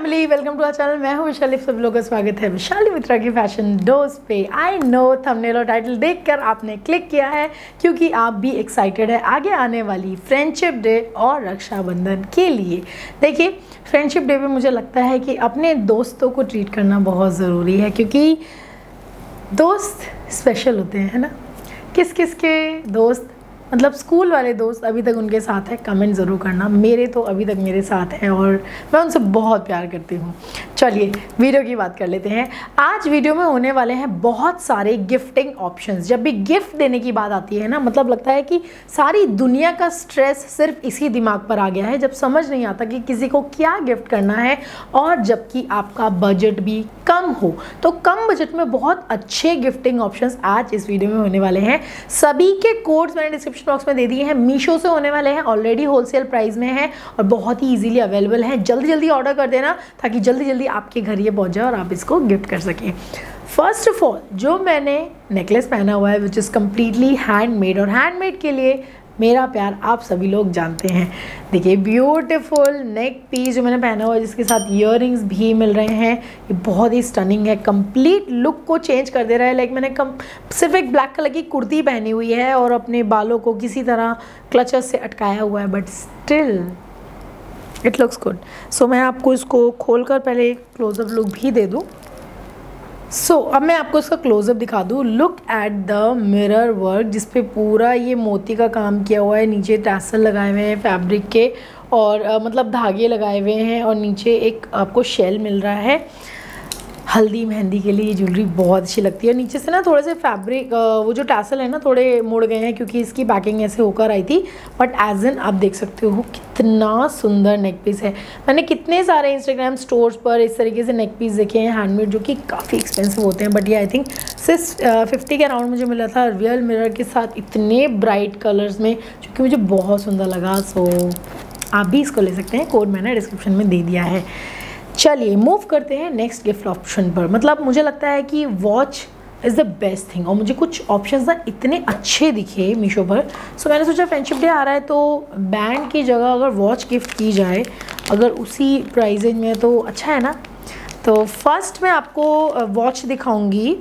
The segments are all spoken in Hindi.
Family, welcome to our channel. मैं हूं विशाली, सब लोगों का स्वागत है विशाली मित्रा की फैशन डोज पे। आई नो थंबनेल और टाइटल देखकर आपने क्लिक किया है क्योंकि आप भी एक्साइटेड है आगे आने वाली फ्रेंडशिप डे और रक्षाबंधन के लिए। देखिए, फ्रेंडशिप डे पे मुझे लगता है कि अपने दोस्तों को ट्रीट करना बहुत ज़रूरी है क्योंकि दोस्त स्पेशल होते हैं, है ना। किस किस के दोस्त, मतलब स्कूल वाले दोस्त अभी तक उनके साथ है, कमेंट ज़रूर करना। मेरे तो अभी तक मेरे साथ हैं और मैं उनसे बहुत प्यार करती हूँ। चलिए वीडियो की बात कर लेते हैं। आज वीडियो में होने वाले हैं बहुत सारे गिफ्टिंग ऑप्शंस। जब भी गिफ्ट देने की बात आती है ना, मतलब लगता है कि सारी दुनिया का स्ट्रेस सिर्फ इसी दिमाग पर आ गया है जब समझ नहीं आता कि किसी को क्या गिफ्ट करना है, और जबकि आपका बजट भी कम हो। तो कम बजट में बहुत अच्छे गिफ्टिंग ऑप्शंस आज इस वीडियो में होने वाले हैं। सभी के कोड्स मैंने डिस्क्रिप्शन बॉक्स में दे दिए हैं। मीशो से होने वाले हैं, ऑलरेडी होलसेल प्राइस में है और बहुत ही इजीली अवेलेबल है। जल्दी जल्दी ऑर्डर कर देना ताकि जल्दी जल्दी आपके घर ये पहुंच जाए और आप इसको गिफ्ट कर सकें। फर्स्ट ऑफ ऑल, जो मैंने नेकलेस पहना हुआ है विच इज़ कम्प्लीटली हैंडमेड, और हैंडमेड के लिए मेरा प्यार आप सभी लोग जानते हैं। देखिए, ब्यूटीफुल नेक पीस जो मैंने पहना हुआ है, जिसके साथ ईयररिंग्स भी मिल रहे हैं, ये बहुत ही स्टनिंग है। कंप्लीट लुक को चेंज कर दे रहा है। लाइक मैंने सिर्फ एक ब्लैक कलर की कुर्ती पहनी हुई है और अपने बालों को किसी तरह क्लचर्स से अटकाया हुआ है, but still it looks good. So मैं आपको इसको खोलकर पहले एक क्लोजअप लुक भी दे दूँ। अब मैं आपको इसका क्लोजअप दिखा दूँ। Look at the mirror work, जिस पे पूरा ये मोती का काम किया हुआ है। नीचे टैसल लगाए हुए हैं फैब्रिक के, और मतलब धागे लगाए हुए हैं, और नीचे एक आपको शेल मिल रहा है। हल्दी मेहंदी के लिए ये ज्वेलरी बहुत अच्छी लगती है। नीचे से ना थोड़े से फैब्रिक, वो जो टैसल है ना, थोड़े मुड़ गए हैं क्योंकि इसकी पैकिंग ऐसे होकर आई थी, बट एज एन आप देख सकते हो कितना सुंदर नेक पीस है। मैंने कितने सारे इंस्टाग्राम स्टोर्स पर इस तरीके से नेक पीस देखे हैं हैंडमेड, जो कि काफ़ी एक्सपेंसिव होते हैं, बट ये आई थिंक 50 के अराउंड मुझे मिला था रियल मिरर के साथ, इतने ब्राइट कलर्स में, जो कि मुझे बहुत सुंदर लगा। सो आप भी इसको ले सकते हैं, कोड मैंने डिस्क्रिप्शन में दे दिया है। चलिए मूव करते हैं नेक्स्ट गिफ्ट ऑप्शन पर। मतलब मुझे लगता है कि watch is the best thing, और मुझे कुछ ऑप्शंस ना इतने अच्छे दिखे मीशो पर। सो मैंने सोचा फ्रेंडशिप डे आ रहा है तो बैंड की जगह अगर वॉच गिफ्ट की जाए, अगर उसी प्राइस रेंज में, तो अच्छा है ना। तो फर्स्ट मैं आपको वॉच दिखाऊंगी,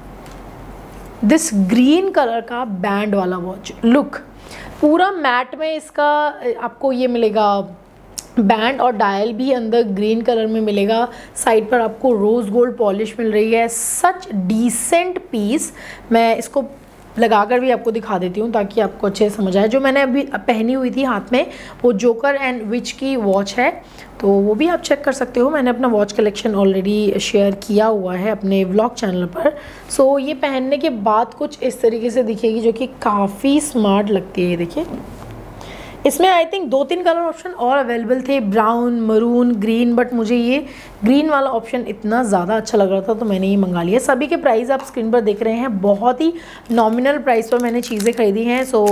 दिस ग्रीन कलर का बैंड वाला वॉच। लुक, पूरा मैट में इसका आपको ये मिलेगा बैंड, और डायल भी अंदर ग्रीन कलर में मिलेगा। साइड पर आपको रोज़ गोल्ड पॉलिश मिल रही है। Such decent piece. मैं इसको लगाकर भी आपको दिखा देती हूँ ताकि आपको अच्छे से समझ आए। जो मैंने अभी पहनी हुई थी हाथ में, वो जोकर एंड विच की वॉच है, तो वो भी आप चेक कर सकते हो। मैंने अपना वॉच कलेक्शन ऑलरेडी शेयर किया हुआ है अपने व्लॉग चैनल पर। सो ये पहनने के बाद कुछ इस तरीके से दिखेगी, जो कि काफ़ी स्मार्ट लगती है। देखिए, इसमें आई थिंक 2-3 कलर ऑप्शन और अवेलेबल थे, ब्राउन, मरून, ग्रीन, बट मुझे ये ग्रीन वाला ऑप्शन इतना ज़्यादा अच्छा लग रहा था तो मैंने ये मंगा लिया। सभी के प्राइस आप स्क्रीन पर देख रहे हैं, बहुत ही नॉमिनल प्राइस पर मैंने चीज़ें खरीदी हैं। सो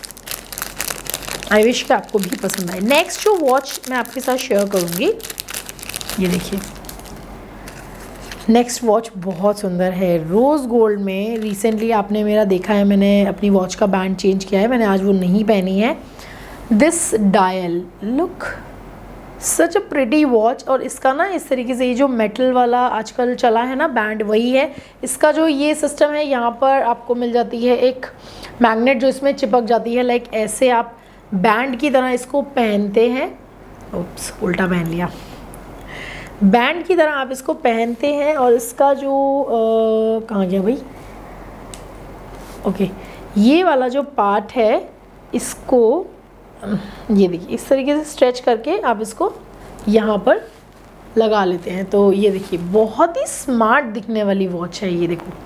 आई विश कि आपको भी पसंद आए। नेक्स्ट जो वॉच मैं आपके साथ शेयर करूँगी, ये देखिए, नेक्स्ट वॉच बहुत सुंदर है, रोज़ गोल्ड में। रिसेंटली आपने मेरा देखा है, मैंने अपनी वॉच का बैंड चेंज किया है, मैंने आज वो नहीं पहनी है। This dial, look such a pretty watch. और इसका ना इस तरीके से ये जो मेटल वाला आजकल चला है ना बैंड, वही है। इसका जो ये सिस्टम है, यहाँ पर आपको मिल जाती है एक मैग्नेट जो इसमें चिपक जाती है। लाइक ऐसे आप बैंड की तरह इसको पहनते हैं। उप्स, उल्टा पहन लिया। बैंड की तरह आप इसको पहनते हैं, और इसका जो कहाँ गया भाई, ओके, ये वाला जो पार्ट है, इसको ये देखिए इस तरीके से स्ट्रेच करके आप इसको यहाँ पर लगा लेते हैं। तो ये देखिए, बहुत ही स्मार्ट दिखने वाली वॉच है। ये देखो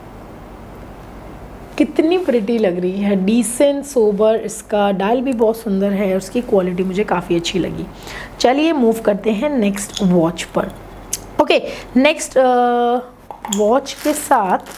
कितनी प्रिटी लग रही है, डिसेंट सोबर। इसका डायल भी बहुत सुंदर है और उसकी क्वालिटी मुझे काफ़ी अच्छी लगी। चलिए मूव करते हैं नेक्स्ट वॉच पर। ओके, नेक्स्ट वॉच के साथ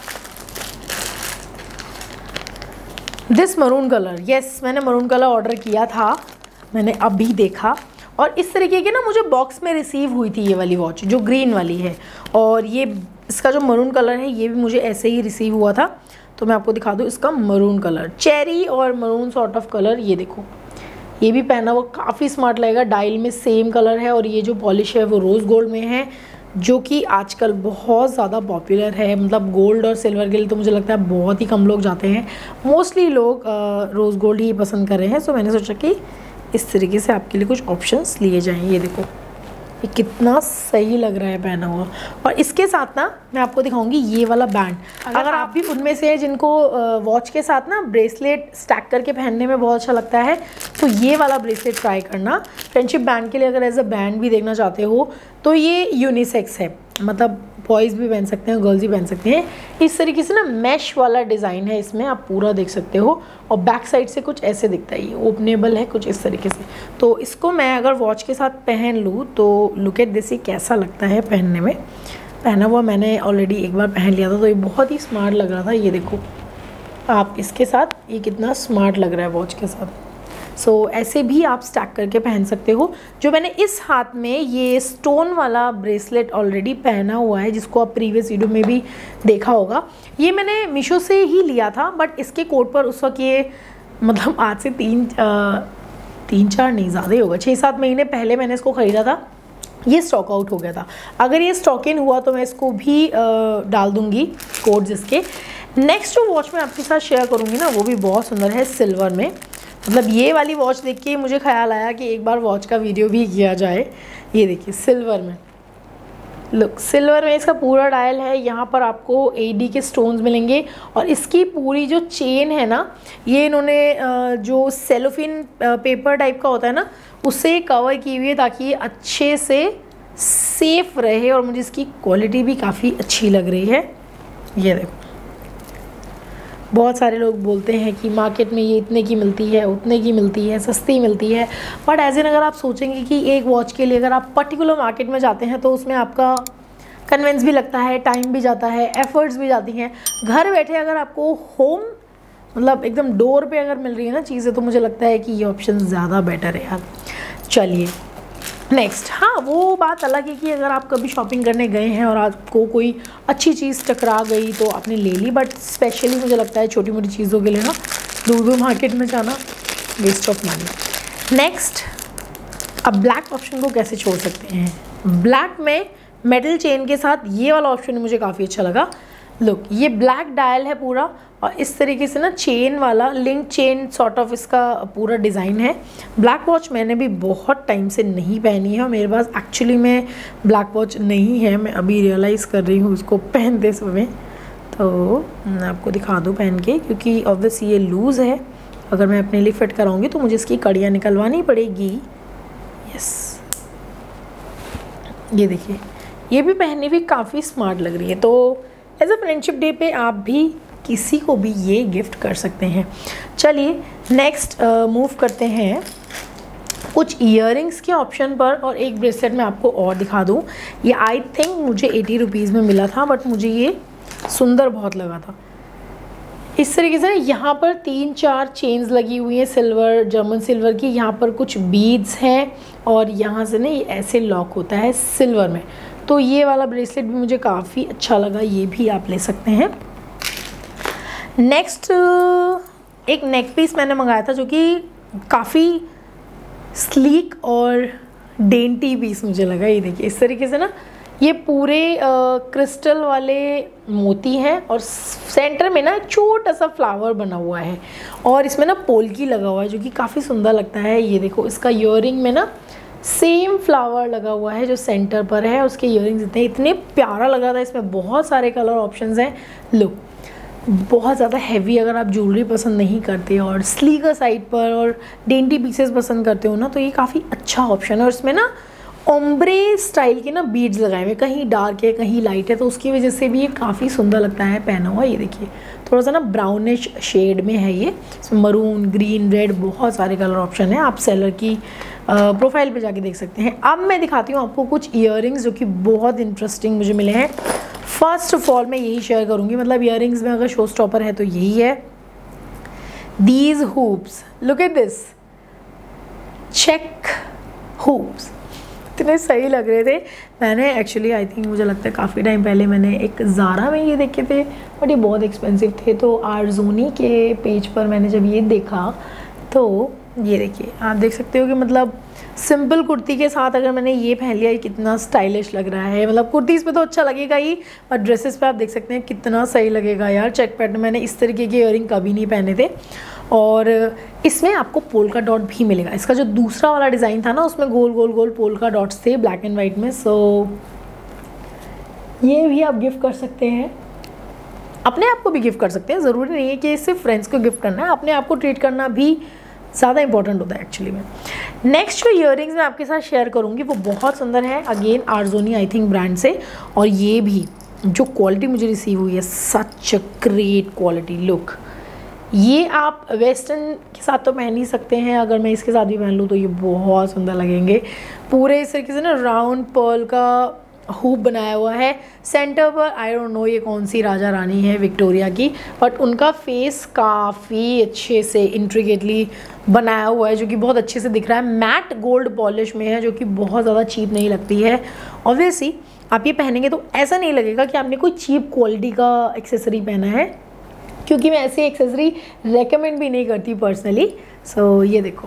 दिस मरून कलर। यस, मैंने मरून कलर ऑर्डर किया था, मैंने अभी देखा, और इस तरीके की ना मुझे बॉक्स में रिसीव हुई थी ये वाली वॉच, जो ग्रीन वाली है। और ये इसका जो मरून कलर है, ये भी मुझे ऐसे ही रिसीव हुआ था। तो मैं आपको दिखा दूँ इसका मरून कलर, चेरी और मरून सॉर्ट ऑफ कलर। ये देखो, ये भी पहना हुआ काफ़ी स्मार्ट लगेगा। डायल में सेम कलर है और ये जो पॉलिश है वो रोज़ गोल्ड में है, जो कि आजकल बहुत ज़्यादा पॉपुलर है। मतलब गोल्ड और सिल्वर के लिए तो मुझे लगता है बहुत ही कम लोग जाते हैं, मोस्टली लोग रोज़ गोल्ड ही पसंद कर रहे हैं। सो मैंने सोचा कि इस तरीके से आपके लिए कुछ ऑप्शंस लिए जाएँ। ये देखो ये कितना सही लग रहा है पहना हुआ। और इसके साथ ना मैं आपको दिखाऊंगी ये वाला बैंड। अगर आप भी उनमें से हैं जिनको वॉच के साथ ना ब्रेसलेट स्टैक करके पहनने में बहुत अच्छा लगता है, तो ये वाला ब्रेसलेट ट्राई करना। फ्रेंडशिप बैंड के लिए अगर एज अ बैंड भी देखना चाहते हो तो ये यूनिसेक्स है, मतलब बॉयज़ भी पहन सकते हैं, गर्ल्स भी पहन सकते हैं। इस तरीके से ना मैश वाला डिज़ाइन है इसमें, आप पूरा देख सकते हो। और बैक साइड से कुछ ऐसे दिखता है, ये ओपनेबल है कुछ इस तरीके से। तो इसको मैं अगर वॉच के साथ पहन लूँ तो लुक एट दिस, ये कैसा लगता है पहनने में। पहना हुआ मैंने ऑलरेडी एक बार पहन लिया था तो ये बहुत ही स्मार्ट लग रहा था। ये देखो आप इसके साथ, ये कितना स्मार्ट लग रहा है वॉच के साथ। सो ऐसे भी आप स्टैक करके पहन सकते हो। जो मैंने इस हाथ में ये स्टोन वाला ब्रेसलेट ऑलरेडी पहना हुआ है, जिसको आप प्रीवियस वीडियो में भी देखा होगा, ये मैंने मीशो से ही लिया था। बट इसके कोड पर उस वक्त ये मतलब आज से तीन चार नहीं ज़्यादा ही होगा, 6-7 महीने पहले मैंने इसको ख़रीदा था। ये स्टॉक आउट हो गया था। अगर ये स्टॉक इन हुआ तो मैं इसको भी डाल दूँगी कोड्स इसके। नेक्स्ट जो वॉच मैं आपके साथ शेयर करूँगी ना वो भी बहुत सुंदर है सिल्वर में। मतलब ये वाली वॉच देख के मुझे ख्याल आया कि एक बार वॉच का वीडियो भी किया जाए। ये देखिए सिल्वर में, लुक सिल्वर में इसका पूरा डायल है। यहाँ पर आपको एडी के स्टोन्स मिलेंगे और इसकी पूरी जो चेन है ना, ये इन्होंने जो सेलोफिन पेपर टाइप का होता है ना, उससे कवर की हुई है ताकि ये अच्छे से सेफ रहे। और मुझे इसकी क्वालिटी भी काफ़ी अच्छी लग रही है। ये देखो बहुत सारे लोग बोलते हैं कि मार्केट में ये इतने की मिलती है, उतने की मिलती है, सस्ती मिलती है। बट एज इन अगर आप सोचेंगे कि एक वॉच के लिए अगर आप पर्टिकुलर मार्केट में जाते हैं तो उसमें आपका कन्वेंस भी लगता है, टाइम भी जाता है, एफर्ट्स भी जाती हैं। घर बैठे अगर आपको होम मतलब एकदम डोर पे अगर मिल रही है ना चीज़ें, तो मुझे लगता है कि ये ऑप्शन ज़्यादा बेटर है यार। चलिए नेक्स्ट, हाँ वो बात अलग है कि अगर आप कभी शॉपिंग करने गए हैं और आपको कोई अच्छी चीज़ टकरा गई तो आपने ले ली। बट स्पेशली मुझे लगता है छोटी मोटी चीज़ों के लिए ना दूर मार्केट में जाना वेस्ट ऑफ मनी। नेक्स्ट, अब ब्लैक ऑप्शन को कैसे छोड़ सकते हैं। ब्लैक में मेटल चेन के साथ ये वाला ऑप्शन मुझे काफ़ी अच्छा लगा। लुक ये ब्लैक डायल है पूरा और इस तरीके से ना चेन वाला लिंक चेन सॉर्ट ऑफ इसका पूरा डिज़ाइन है। ब्लैक वॉच मैंने भी बहुत टाइम से नहीं पहनी है और मेरे पास एक्चुअली में ब्लैक वॉच नहीं है। मैं अभी रियलाइज़ कर रही हूँ उसको पहनते समय, तो मैं आपको दिखा दूँ पहन के, क्योंकि ऑब्वियसली ये लूज़ है। अगर मैं अपने लिए फिट कराऊँगी तो मुझे इसकी कड़ियाँ निकलवानी पड़ेगी। यस ये देखिए, ये भी पहनने भी काफ़ी स्मार्ट लग रही है। तो एज अ फ्रेंडशिप डे पे आप भी किसी को भी ये गिफ्ट कर सकते हैं। चलिए नेक्स्ट मूव करते हैं कुछ ईयरिंग्स के ऑप्शन पर। और एक ब्रेसलेट मैं आपको और दिखा दूँ। ये आई थिंक मुझे 80 रुपीज़ में मिला था, बट मुझे ये सुंदर बहुत लगा था। इस तरीके से यहाँ पर 3-4 चेन्स लगी हुई हैं सिल्वर, जर्मन सिल्वर की। यहाँ पर कुछ बीड्स हैं और यहाँ से ना ये ऐसे लॉक होता है सिल्वर में। तो ये वाला ब्रेसलेट भी मुझे काफ़ी अच्छा लगा, ये भी आप ले सकते हैं। नेक्स्ट एक नेक पीस मैंने मंगाया था जो कि काफ़ी स्लीक और डेंटी पीस मुझे लगा। ये देखिए इस तरीके से ना ये पूरे क्रिस्टल वाले मोती हैं और सेंटर में ना छोटा सा फ्लावर बना हुआ है और इसमें ना पोल्की लगा हुआ है जो कि काफ़ी सुंदर लगता है। ये देखो इसका ईयरिंग में ना सेम फ्लावर लगा हुआ है जो सेंटर पर है। उसके ईयरिंग्स इतने प्यारा लगा था। इसमें बहुत सारे कलर ऑप्शंस हैं। लुक बहुत ज़्यादा हैवी अगर आप ज्वेलरी पसंद नहीं करते और स्लीकर साइड पर और डेंटी पीसेस पसंद करते हो ना, तो ये काफ़ी अच्छा ऑप्शन है। और इसमें ना ओम्ब्रे स्टाइल के ना बीड्स लगाए हुए, कहीं डार्क है कहीं लाइट है, तो उसकी वजह से भी ये काफ़ी सुंदर लगता है पहना हुआ। ये देखिए थोड़ा सा ना ब्राउनिश शेड में है ये। इसमें मरून, ग्रीन, रेड बहुत सारे कलर ऑप्शन हैं। आप सेलर की प्रोफाइल पे जाके देख सकते हैं। अब मैं दिखाती हूँ आपको कुछ ईयरिंग्स जो कि बहुत इंटरेस्टिंग मुझे मिले हैं। फर्स्ट ऑफ ऑल मैं यही शेयर करूँगी, मतलब ईयरिंग्स में अगर शो स्टॉपर है तो यही है। These hoops, look at this, check hoops, इतने सही लग रहे थे। मैंने एक्चुअली आई थिंक मुझे लगता है काफ़ी टाइम पहले मैंने एक ज़ारा में ये देखे थे, बट ये बहुत एक्सपेंसिव थे। तो आरजोनी के पेज पर मैंने जब ये देखा तो ये देखिए आप देख सकते हो कि मतलब सिंपल कुर्ती के साथ अगर मैंने ये पहन लिया, ये कितना स्टाइलिश लग रहा है। मतलब कुर्तीज़ पे तो अच्छा लगेगा ही, और ड्रेसेस पे आप देख सकते हैं कितना सही लगेगा यार। चेक पैटर्न, मैंने इस तरीके के इयररिंग कभी नहीं पहने थे। और इसमें आपको पोल्का डॉट भी मिलेगा। इसका जो दूसरा वाला डिज़ाइन था ना, उसमें गोल गोल गोल पोल्का डॉट्स थे ब्लैक एंड वाइट में। सो ये भी आप गिफ्ट कर सकते हैं, अपने आप को भी गिफ्ट कर सकते हैं। ज़रूरी नहीं है कि सिर्फ फ्रेंड्स को गिफ्ट करना है, अपने आप को ट्रीट करना भी ज़्यादा इंपॉर्टेंट होता है एक्चुअली में। नेक्स्ट जो इयररिंग्स मैं आपके साथ शेयर करूँगी वो बहुत सुंदर है, अगेन आर्जोनी आई थिंक ब्रांड से। और ये भी जो क्वालिटी मुझे रिसीव हुई है, such a great quality look. ये आप वेस्टर्न के साथ तो पहन ही सकते हैं, अगर मैं इसके साथ भी पहन लूँ तो ये बहुत सुंदर लगेंगे। पूरे इस तरीके से ना राउंड पर्ल का हुप बनाया हुआ है सेंटर पर। आई डोंट नो ये कौन सी राजा रानी है विक्टोरिया की, बट उनका फेस काफ़ी अच्छे से इंट्रिकेटली बनाया हुआ है, जो कि बहुत अच्छे से दिख रहा है। मैट गोल्ड पॉलिश में है, जो कि बहुत ज़्यादा चीप नहीं लगती है। ऑब्वियसली आप ये पहनेंगे तो ऐसा नहीं लगेगा कि आपने कोई चीप क्वालिटी का एक्सेसरी पहना है, क्योंकि मैं ऐसी एक्सेसरी रेकमेंड भी नहीं करती पर्सनली। सो ये देखो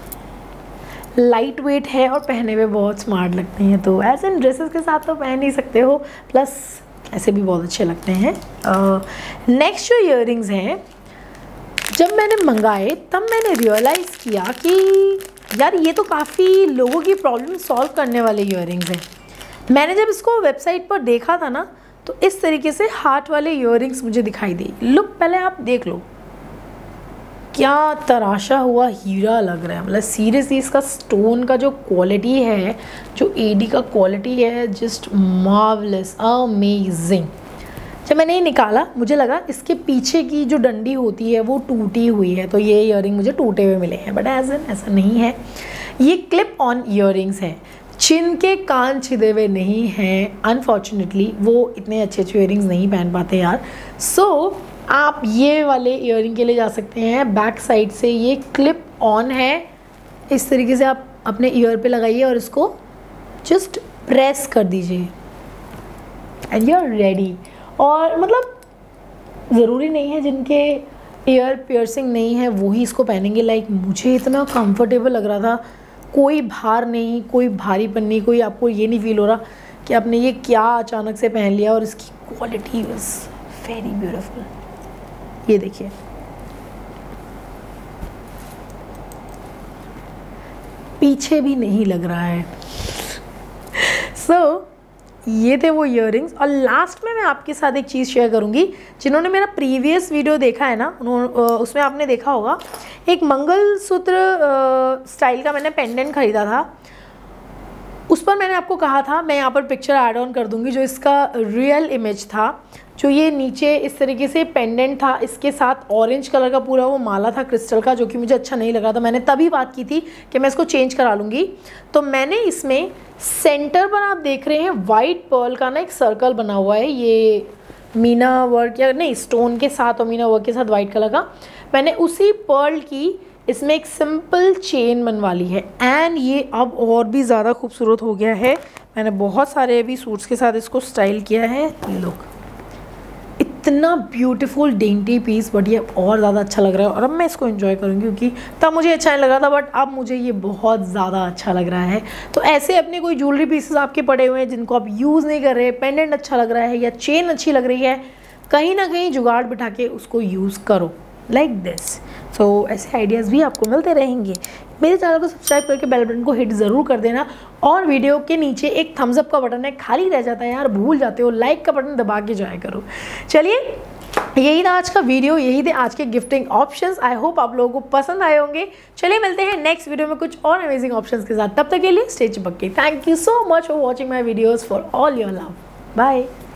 लाइट वेट है और पहने में बहुत स्मार्ट लगते हैं, तो ऐसे इन ड्रेसेस के साथ तो पहन ही सकते हो, प्लस ऐसे भी बहुत अच्छे लगते हैं। नेक्स्ट जो इयररिंग्स हैं, जब मैंने मंगाए तब मैंने रियलाइज़ किया कि यार ये तो काफ़ी लोगों की प्रॉब्लम सॉल्व करने वाले इयररिंग्स हैं। मैंने जब इसको वेबसाइट पर देखा था ना, तो इस तरीके से हार्ट वाले इयररिंग्स मुझे दिखाई दी। लुक पहले आप देख लो, क्या तराशा हुआ हीरा लग रहा है। मतलब सीरियसली इसका स्टोन का जो क्वालिटी है, जो एडी का क्वालिटी है, जस्ट मार्वलेस, अमेजिंग। जब मैंने ये निकाला मुझे लगा इसके पीछे की जो डंडी होती है वो टूटी हुई है, तो ये इयररिंग मुझे टूटे हुए मिले हैं, बट ऐसा नहीं है। ये क्लिप ऑन इयररिंग्स हैं, चिन के कान छिदे हुए नहीं हैं। अनफॉर्चुनेटली वो इतने अच्छे इयररिंग्स नहीं पहन पाते यार। सो आप ये वाले इयररिंग के लिए जा सकते हैं। बैक साइड से ये क्लिप ऑन है, इस तरीके से आप अपने ईयर पे लगाइए और इसको जस्ट प्रेस कर दीजिए एंड यू आर रेडी। और मतलब ज़रूरी नहीं है जिनके ईयर पियर्सिंग नहीं है वो ही इसको पहनेंगे। लाइक मुझे इतना कंफर्टेबल लग रहा था, कोई भार नहीं, कोई भारीपन नहीं, कोई आपको ये नहीं फील हो रहा कि आपने ये क्या अचानक से पहन लिया। और इसकी क्वालिटी वाज वेरी ब्यूटीफुल। ये देखिए पीछे भी नहीं लग रहा है। सो ये थे वो इयररिंग्स। और लास्ट में मैं आपके साथ एक चीज़ शेयर करूंगी। जिन्होंने मेरा प्रीवियस वीडियो देखा है ना, उसमें आपने देखा होगा एक मंगलसूत्र स्टाइल का मैंने पेंडेंट खरीदा था। उस पर मैंने आपको कहा था, मैं यहाँ पर पिक्चर ऐड ऑन कर दूंगी, जो इसका रियल इमेज था। जो ये नीचे इस तरीके से पेंडेंट था, इसके साथ ऑरेंज कलर का पूरा वो माला था क्रिस्टल का, जो कि मुझे अच्छा नहीं लग रहा था। मैंने तभी बात की थी कि मैं इसको चेंज करा लूँगी। तो मैंने इसमें सेंटर पर आप देख रहे हैं वाइट पर्ल का ना एक सर्कल बना हुआ है, ये मीना वर्क या नहीं स्टोन के साथ और मीना वर्क के साथ वाइट कलर का। मैंने उसी पर्ल की इसमें एक सिंपल चेन बनवा ली है एंड ये अब और भी ज़्यादा खूबसूरत हो गया है। मैंने बहुत सारे अभी सूट्स के साथ इसको स्टाइल किया है। लुक इतना ब्यूटीफुल डेंटी पीस, बट ये और ज़्यादा अच्छा लग रहा है। और अब मैं इसको एंजॉय करूँगी, क्योंकि तब मुझे अच्छा नहीं लग रहा था बट अब मुझे ये बहुत ज़्यादा अच्छा लग रहा है। तो ऐसे अपने कोई ज्वेलरी पीसेस आपके पड़े हुए हैं जिनको आप यूज़ नहीं कर रहे, पेंडेंट अच्छा लग रहा है या चेन अच्छी लग रही है, कहीं ना कहीं जुगाड़ बिठा के उसको यूज़ करो लाइक दिस। सो ऐसे आइडियाज़ भी आपको मिलते रहेंगे। मेरे चैनल को सब्सक्राइब करके बेल बटन को हिट ज़रूर कर देना। और वीडियो के नीचे एक थम्स अप का बटन है, खाली रह जाता है यार, भूल जाते हो, लाइक का बटन दबा के जाया करो। चलिए यही था आज का वीडियो, यही थे आज के गिफ्टिंग ऑप्शंस। आई होप आप लोगों को पसंद आए होंगे। चलिए मिलते हैं नेक्स्ट वीडियो में कुछ और अमेजिंग ऑप्शंस के साथ। तब तक के लिए स्टे चिपक के। Thank you so much for watching my videos, for all your love. Bye.